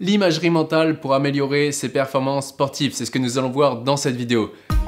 L'imagerie mentale pour améliorer ses performances sportives, c'est ce que nous allons voir dans cette vidéo.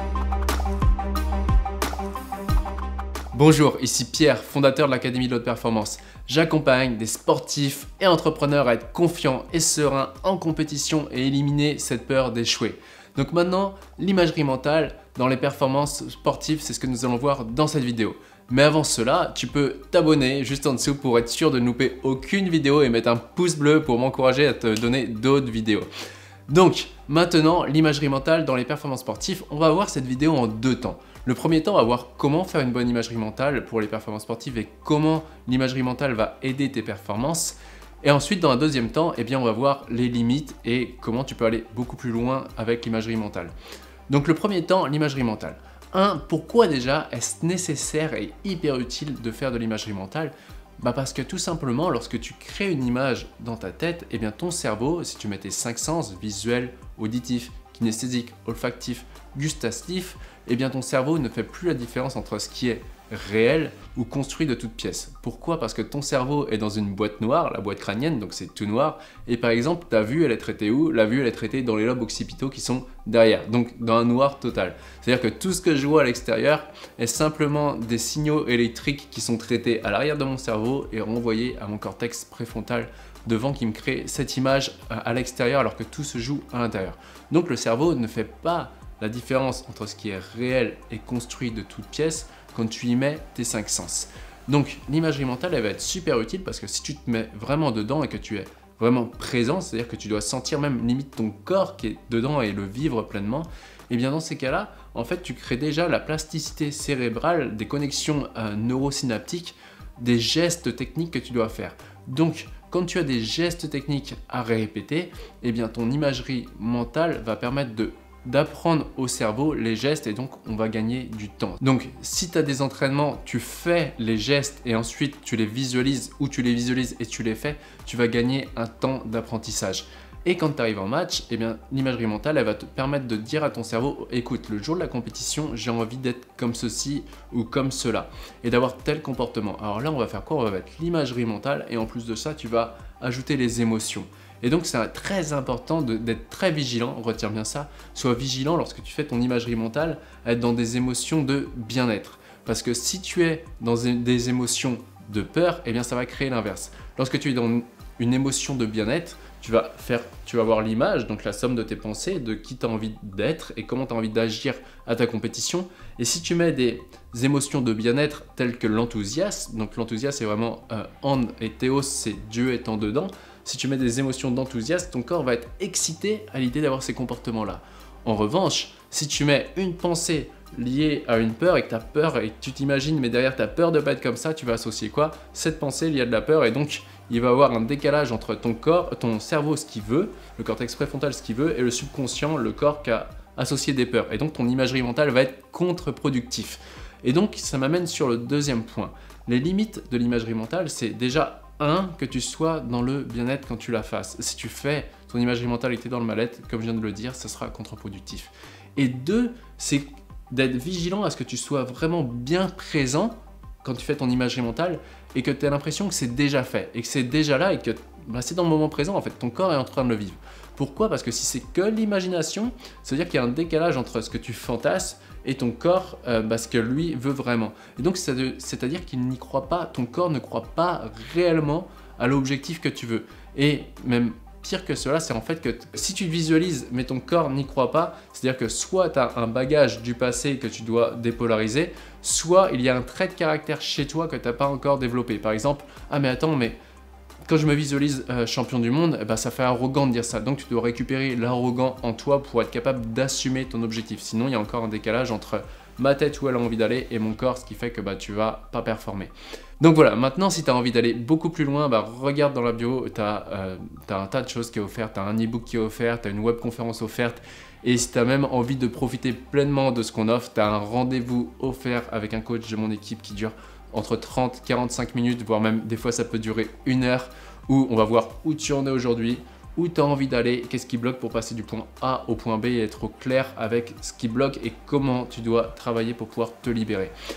Bonjour, ici Pierre, fondateur de l'Académie de l'Haute Performance. J'accompagne des sportifs et entrepreneurs à être confiants et sereins en compétition et éliminer cette peur d'échouer. Donc maintenant, l'imagerie mentale dans les performances sportives, c'est ce que nous allons voir dans cette vidéo. Mais avant cela, tu peux t'abonner juste en dessous pour être sûr de ne louper aucune vidéo et mettre un pouce bleu pour m'encourager à te donner d'autres vidéos. Donc maintenant, l'imagerie mentale dans les performances sportives, on va voir cette vidéo en deux temps. Le premier temps, on va voir comment faire une bonne imagerie mentale pour les performances sportives et comment l'imagerie mentale va aider tes performances. Et ensuite, dans un deuxième temps, on va voir les limites et comment tu peux aller beaucoup plus loin avec l'imagerie mentale. Donc le premier temps, l'imagerie mentale. Pourquoi déjà est-ce nécessaire et hyper utile de faire de l'imagerie mentale ? Parce que tout simplement, lorsque tu crées une image dans ta tête, ton cerveau, si tu mets tes 5 sens, visuel, auditif, kinesthésique, olfactif, gustatif, ton cerveau ne fait plus la différence entre ce qui est réel ou construit de toutes pièces. Pourquoi ? Parce que ton cerveau est dans une boîte noire, la boîte crânienne, donc c'est tout noir, et par exemple, ta vue, elle est traitée où ? La vue, elle est traitée dans les lobes occipitaux qui sont derrière, donc dans un noir total. C'est-à-dire que tout ce que je vois à l'extérieur est simplement des signaux électriques qui sont traités à l'arrière de mon cerveau et renvoyés à mon cortex préfrontal devant qui me crée cette image à l'extérieur alors que tout se joue à l'intérieur. Donc le cerveau ne fait pas la différence entre ce qui est réel et construit de toutes pièces quand tu y mets tes 5 sens. Donc l'imagerie mentale, elle va être super utile parce que si tu te mets vraiment dedans et que tu es vraiment présent, c'est-à-dire que tu dois sentir même limite ton corps qui est dedans et le vivre pleinement, dans ces cas-là, en fait, tu crées déjà la plasticité cérébrale, des connexions neurosynaptiques, des gestes techniques que tu dois faire. Donc, quand tu as des gestes techniques à répéter, ton imagerie mentale va permettre d'apprendre au cerveau les gestes et donc on va gagner du temps. Donc si tu as des entraînements, tu fais les gestes et ensuite tu les visualises ou tu les visualises et tu les fais, tu vas gagner un temps d'apprentissage. Et quand tu arrives en match, l'imagerie mentale, elle va te permettre de dire à ton cerveau, écoute, le jour de la compétition, j'ai envie d'être comme ceci ou comme cela et d'avoir tel comportement. Alors là, on va faire quoi ? On va mettre l'imagerie mentale et en plus de ça, tu vas ajouter les émotions. Et donc c'est très important d'être très vigilant, retiens bien ça, sois vigilant lorsque tu fais ton imagerie mentale à être dans des émotions de bien-être. Parce que si tu es dans des émotions de peur, ça va créer l'inverse. Lorsque tu es dans une émotion de bien-être, tu vas avoir l'image, donc la somme de tes pensées, de qui tu as envie d'être et comment tu as envie d'agir à ta compétition. Et si tu mets des émotions de bien-être telles que l'enthousiasme, donc l'enthousiasme c'est vraiment and et théos, c'est Dieu étant dedans. Si tu mets des émotions d'enthousiasme, ton corps va être excité à l'idée d'avoir ces comportements-là. En revanche, si tu mets une pensée liée à une peur et que tu as peur et que tu t'imagines, mais derrière tu as peur de ne pas être comme ça, tu vas associer quoi ? Cette pensée liée à de la peur et donc il va y avoir un décalage entre ton cerveau, ce qu'il veut, le cortex préfrontal, ce qu'il veut, et le subconscient, le corps qui a associé des peurs. Et donc ton imagerie mentale va être contre-productif. Et donc ça m'amène sur le deuxième point. Les limites de l'imagerie mentale, c'est déjà que tu sois dans le bien-être quand tu la fasses. Si tu fais ton imagerie mentale et que tu es dans le mal-être, comme je viens de le dire, ça sera contre-productif. Et 2, c'est d'être vigilant à ce que tu sois vraiment bien présent quand tu fais ton imagerie mentale et que tu aies l'impression que c'est déjà fait et que c'est déjà là et que c'est dans le moment présent en fait, ton corps est en train de le vivre. Pourquoi ? Parce que si c'est que l'imagination, ça veut dire qu'il y a un décalage entre ce que tu fantasmes et ton corps, ce que lui veut vraiment. Et donc c'est-à-dire qu'il n'y croit pas, ton corps ne croit pas réellement à l'objectif que tu veux. Et même pire que cela, c'est en fait que si tu te visualises mais ton corps n'y croit pas, c'est-à-dire que soit tu as un bagage du passé que tu dois dépolariser, soit il y a un trait de caractère chez toi que tu n'as pas encore développé. Par exemple, mais quand je me visualise champion du monde, ça fait arrogant de dire ça. Donc tu dois récupérer l'arrogant en toi pour être capable d'assumer ton objectif. Sinon, il y a encore un décalage entre ma tête où elle a envie d'aller et mon corps, ce qui fait que tu vas pas performer. Donc voilà, maintenant si tu as envie d'aller beaucoup plus loin, regarde dans la bio, tu as un tas de choses qui est offert, tu as un e-book qui est offert, tu as une webconférence offerte. Et si tu as même envie de profiter pleinement de ce qu'on offre, tu as un rendez-vous offert avec un coach de mon équipe qui dure entre 30 et 45 minutes, voire même des fois ça peut durer 1 heure, où on va voir où tu en es aujourd'hui, où tu as envie d'aller, qu'est-ce qui bloque pour passer du point A au point B et être au clair avec ce qui bloque et comment tu dois travailler pour pouvoir te libérer.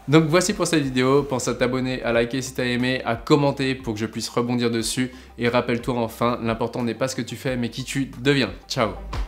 Donc voici pour cette vidéo, pense à t'abonner, à liker si t'as aimé, à commenter pour que je puisse rebondir dessus et rappelle-toi enfin, l'important n'est pas ce que tu fais mais qui tu deviens. Ciao.